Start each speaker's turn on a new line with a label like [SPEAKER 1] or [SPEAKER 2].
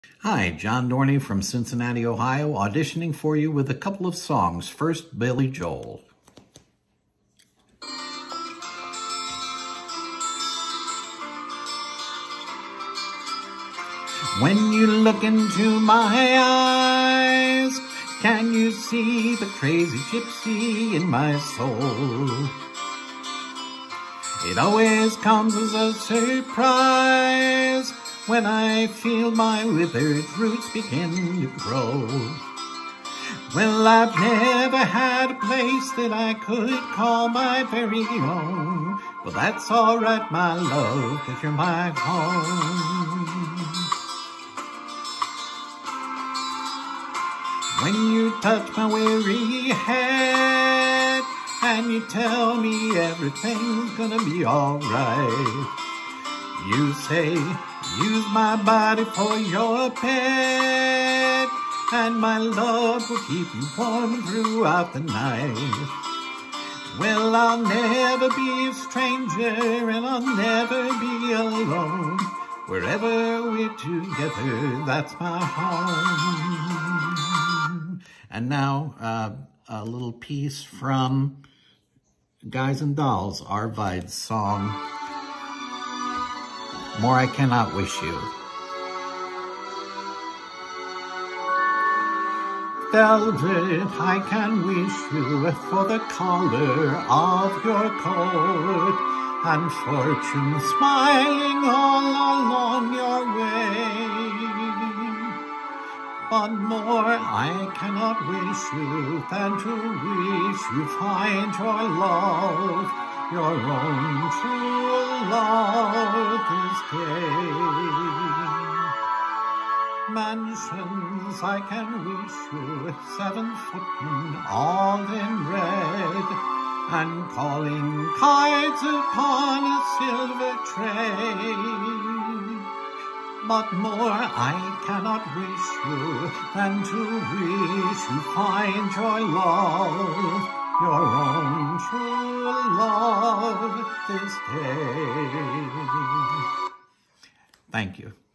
[SPEAKER 1] Hi, John Dorney from Cincinnati, Ohio, auditioning for you with a couple of songs. First, Billy Joel. When you look into my eyes, can you see the crazy gypsy in my soul? It always comes as a surprise when I feel my withered roots begin to grow. Well, I've never had a place that I could call my very own. Well, that's all right, my love, 'cause you're my home. When you touch my weary head and you tell me everything's gonna be alright, you say, use my body for your pet, and my love will keep you warm throughout the night. Well, I'll never be a stranger and I'll never be alone. Wherever we're together, that's my home. And now, a little piece from Guys and Dolls, Arvide's song, More I Cannot Wish You. Velvet, I can wish you for the color of your coat, and fortune smiling all along your way. But more I cannot wish you than to wish you find your love, your own true love this day. Mansions I can wish you, 7 footmen all in red, and calling cards upon a silver tray. But more I cannot wish you than to wish you find your love, your own true love this day. Thank you.